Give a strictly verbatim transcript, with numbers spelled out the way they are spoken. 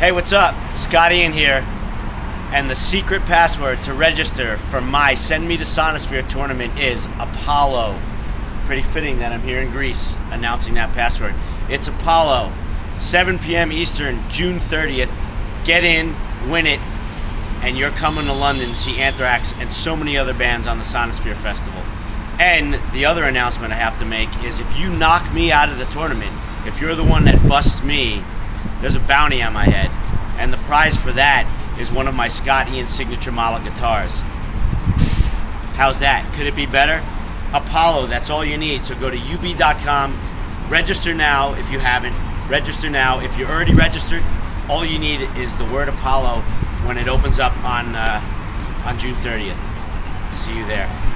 Hey, what's up? Scott Ian here. And the secret password to register for my Send Me to Sonosphere tournament is Apollo. Pretty fitting that I'm here in Greece announcing that password. It's Apollo. seven p m Eastern, June thirtieth. Get in, win it, and you're coming to London to see Anthrax and so many other bands on the Sonosphere Festival. And the other announcement I have to make is if you knock me out of the tournament, if you're the one that busts me, there's a bounty on my head. And the prize for that is one of my Scott Ian signature model guitars. How's that? Could it be better? Apollo, that's all you need. So go to U B dot com, register now if you haven't. Register now. If you're already registered, all you need is the word Apollo when it opens up on, uh, on June thirtieth. See you there.